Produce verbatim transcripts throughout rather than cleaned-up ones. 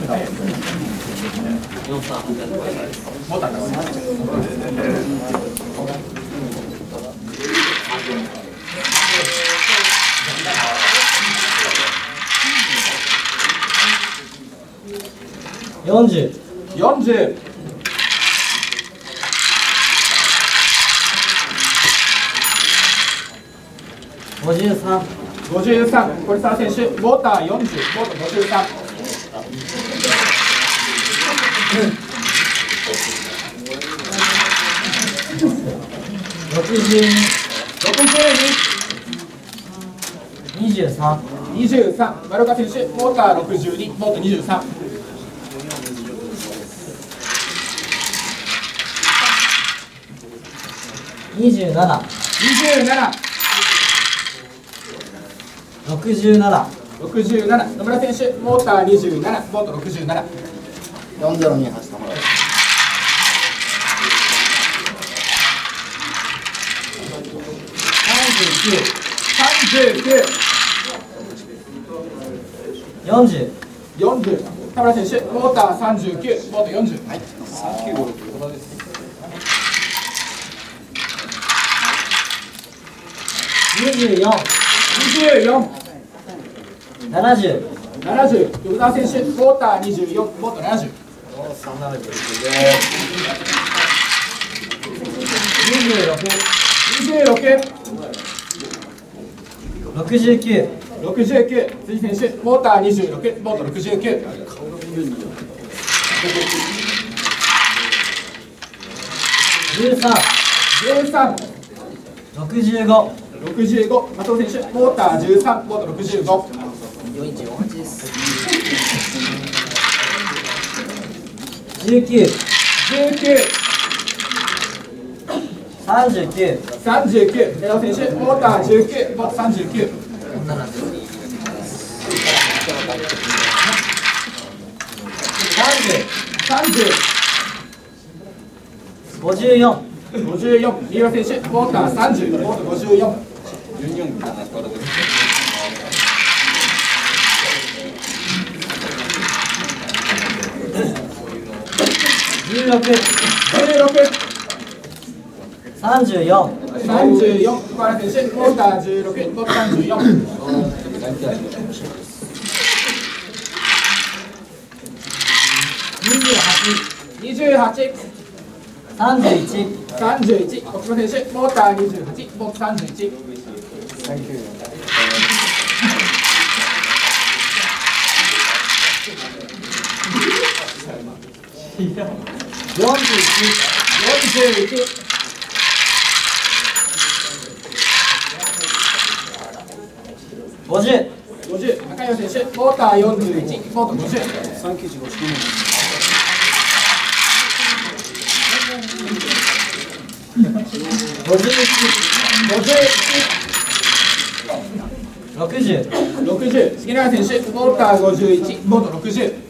ボタンです。 よんじゅう。 よんじゅう。 ごじゅうさん。 ごじゅうさん。堀澤選手、ボーターよんじゅう、ボートごじゅうさん。 ろくじゅうに。 ろくじゅうに。 にじゅうさん。 にじゅうさん。丸岡選手、ボーターろくじゅうに、ボートにじゅうさん。 にじゅうなな。 にじゅうなな。 ろくじゅうなな。 ろくじゅうなな。野村選手、モーターにじゅうなな、ボートろくじゅうなな。 よんゼロに走ってもらう。 さんじゅうきゅう。 さんじゅうきゅう。 よんじゅう。 よんじゅう。田村選手、モーターさんじゅうきゅう、ボートよんじゅう。はい。さんきゅうごろくということです。 にじゅうよん。 にじゅうよん。 ななじゅう。 ななじゅう。横澤選手、モーターにじゅうよん、ボートななじゅう。 にじゅうろく。 にじゅうろく。 ろくじゅうきゅう。 ろくじゅうきゅう。辻選手、モーターにじゅうろく、ボートろくじゅうきゅう。 じゅうさん。 じゅうさん。 ろくじゅうご。 ろくじゅうご。松尾選手、モーターじゅうさん、ボートろくじゅうご。 よんじゅうはちです。 じゅうきゅう。 じゅうきゅう。 さんじゅうきゅう。 さんじゅうきゅう。寺尾選手、モーターじゅうきゅう、ボートさんじゅうきゅう。 さんじゅう。 さんじゅう。 ごじゅうよん。 ごじゅうよん。三浦選手、モーターさんじゅう、ボートごじゅうよん。 じゅうろく。 じゅうろく。 さんじゅうよん。 さんじゅうよん。小原選手、モーターじゅうろく、ボートさんじゅうよん。 にじゅうはち。 にじゅうはち。 さんじゅういち。 さんじゅういち。奥島選手、モーターにじゅうはち、ボートさんじゅういち。 よんじゅういち。 よんじゅういち。 ごじゅう。 ごじゅう。中山選手、モーターよんじゅういち、ボートごじゅう。 さんきゅういちごしきごじゅういち。 ごじゅういち。 ろくじゅう。 ろくじゅう。重永選手、モーターごじゅういち、ボートろくじゅう。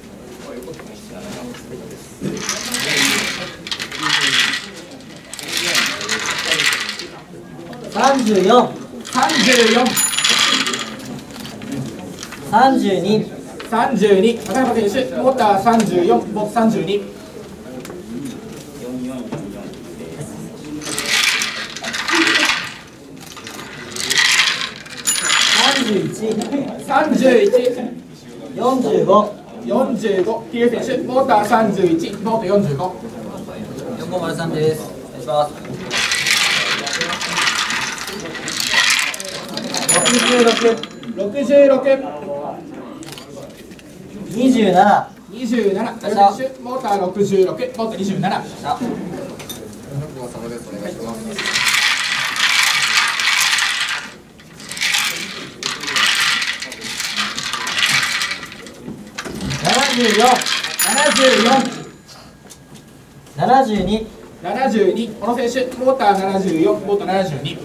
さんじゅうよん。 さんじゅうよん。 さんじゅうに。 さんじゅうに。高山選手、モーターさんじゅうよん、ボートさんじゅうに。 さんじゅういち。 さんじゅういち。 よんじゅうご。 よんじゅうご。桐生選手、モーターさんじゅういち、ボートよんじゅうご。 よんごまるさんです。お願いします。ろくじゅうろく。 ろくじゅうろく。 にじゅうなな。 にじゅうなな。高山選手、モーターろくじゅうろく、ボートにじゅうなな。 ご苦労様です。お願いします。 ななじゅうよん。 ななじゅうよん。 ななじゅうに。 ななじゅうに。小野選手、モーターななじゅうよん、ボートななじゅうに。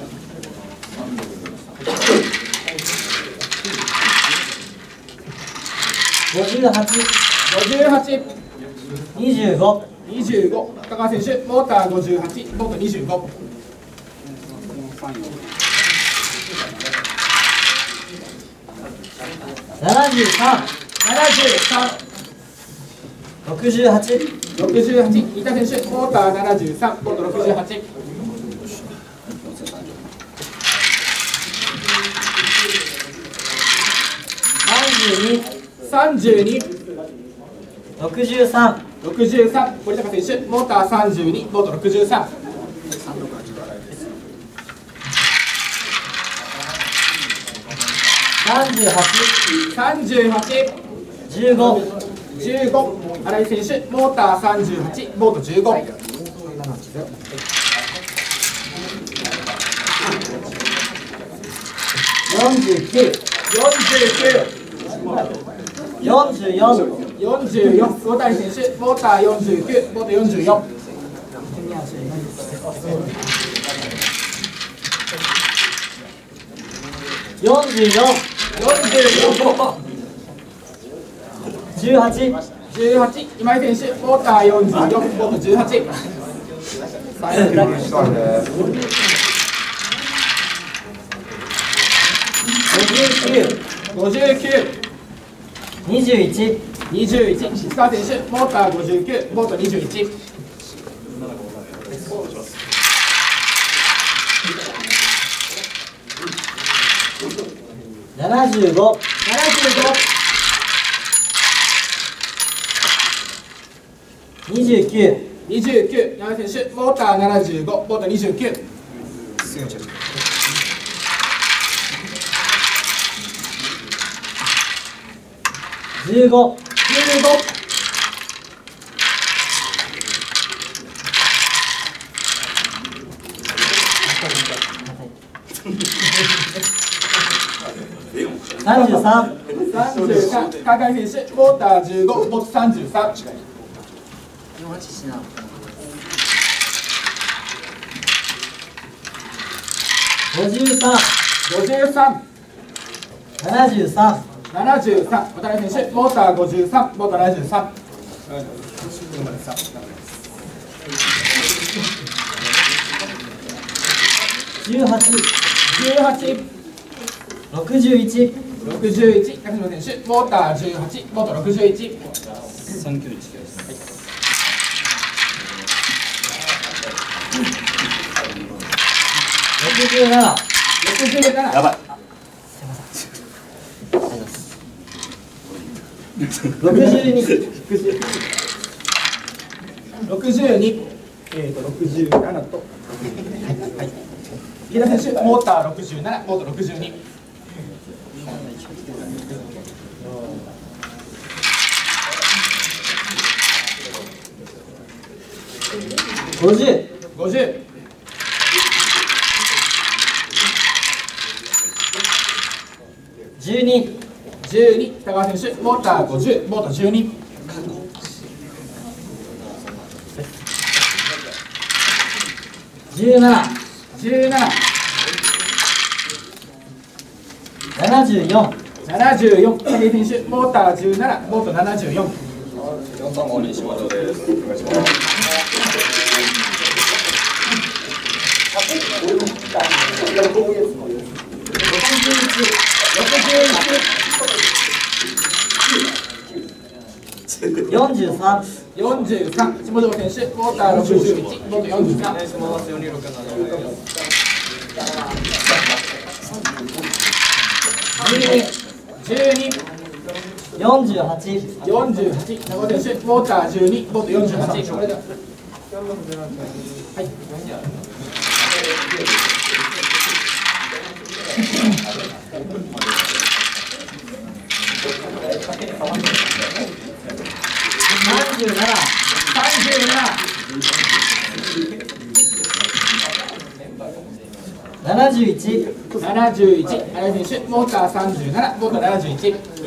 ごじゅうはち。 ごじゅうはち。 にじゅうご。 にじゅうご。高川選手、モーターごじゅうはち、ボートにじゅうご。 ななじゅうさん。 ななじゅうさん。 ろくじゅうはち、 ろくじゅうはち、新田選手、モーターななじゅうさん、ボートろくじゅうはち。さんじゅうに、 ろくじゅうさん、 ろくじゅうさん、堀高選手、モーターさんじゅうに、ボートろくじゅうさん。 さんじゅうはち、 さんじゅうはち、 じゅうご、 じゅうご、新井選手、モーターさんじゅうはち、ボートじゅうご。よんじゅうきゅう、よんじゅうよん、 よんじゅうよん、魚谷選手、モーターよんじゅうきゅう、ボートよんじゅうよん。 よんじゅうよん、 よんじゅうよん、 じゅうはち、 じゅうはち、今井選手、モーターよんじゅうよん、ボートじゅうはち。ごじゅうきゅう、 にじゅういち、 にじゅういち、石川選手、モーターごじゅうきゅう、ボートにじゅういち。 ななじゅうご、 ななじゅうご、 にじゅうきゅう、 にじゅうきゅう、山井選手、モーターななじゅうご、ボートにじゅうきゅう。 じゅうご、 じゅうご、 さんじゅうさん、 さんじゅうさん、川上選手、モーターじゅうご、ボートさんじゅうさん。 ごじゅうさん、 ごじゅうさん、 ななじゅうさん、 ななじゅうさん、渡辺選手、モーターごじゅうさん、ボートななじゅうさん。 じゅうはち、 じゅうはち、 ろくじゅういち、 ろくじゅういち、高島選手、モーターじゅうはち、ボートろくじゅういち。 さんきゅういちです。 ろくじゅうなな、 ろくじゅうなな、 やばい。 ろくじゅうに、 ろくじゅうに、えーとろくじゅうななと、はい、池田選手、モーターろくじゅうなな、ボートろくじゅうに。 ごじゅう、 ごじゅう、 じゅうに、 じゅうに、北川選手、モーターごじゅう、ボートじゅうに。 じゅうなな、 じゅうなな、 ななじゅうよん、 ななじゅうよん、武井選手、モーターじゅうなな、ボートななじゅうよん。 よんさん号に島城です。お願いします。 よんじゅうさん、 よんじゅうさん、下條選手、モーターろくじゅういち、ボートよんじゅうさん。 お願いします。よんにろくななです。 じゅうに、じゅうに、 よんじゅうはち、 よんじゅうはち、長尾選手、モーターじゅうに、ボートよんじゅうはち。これで。はい。 さんじゅうなな、 さんじゅうなな、 ななじゅういち、 ななじゅういち、新井選手、モーターさんじゅうなな、ボートななじゅういち。